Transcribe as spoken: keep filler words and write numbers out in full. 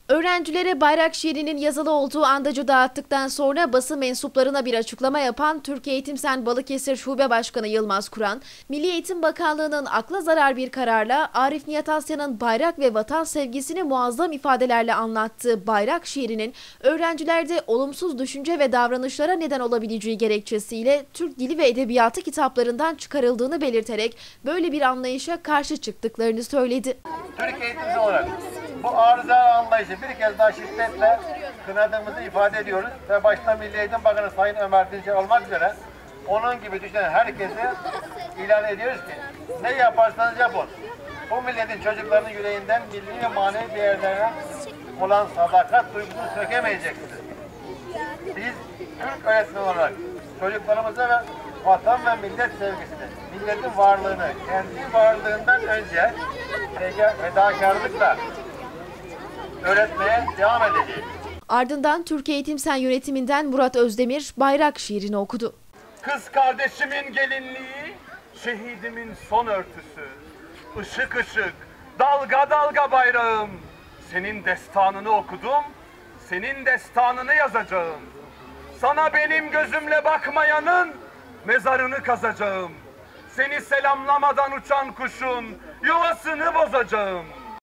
Öğrencilere bayrak şiirinin yazılı olduğu andacı dağıttıktan sonra basın mensuplarına bir açıklama yapan Türkiye Eğitim Sen Balıkesir Şube Başkanı Yılmaz Kur'an, Milli Eğitim Bakanlığı'nın akla zarar bir kararla Arif Nihat Asya'nın bayrak ve vatan sevgisini muazzam ifadelerle anlattığı bayrak şiirinin öğrencilerde olumsuz düşünce ve davranışlara neden olabileceği gerekçesiyle Türk Dili ve Edebiyatı kitaplarından çıkarıldığını belirterek böyle bir anlayışa karşı çıktıklarını söyledi. Türkiye eğitimci olarak bu arıza anlayışı bir kez daha şiddetle kınadığımızı ifade ediyoruz ve başta Milli Eğitim Bakanı Sayın Ömer Dinçer olmak üzere onun gibi düşünen herkese ilan ediyoruz ki ne yaparsanız yapın. Bu milletin çocuklarının yüreğinden milli ve manevi değerlerine olan sadakat duygusunu sökemeyeceksiniz. Biz Türk öğretmen olarak çocuklarımıza ve vatan ve millet sevgisini, milletin varlığını kendi varlığından önce fedakarlıkla öğretmeye devam edeceğiz. Ardından Türkiye Eğitim Sen yönetiminden Murat Özdemir bayrak şiirini okudu. Kız kardeşimin gelinliği, şehidimin son örtüsü. Işık ışık, dalga dalga bayrağım. Senin destanını okudum, senin destanını yazacağım. Sana benim gözümle bakmayanın mezarını kazacağım. Seni selamlamadan uçan kuşun yuvasını bozacağım.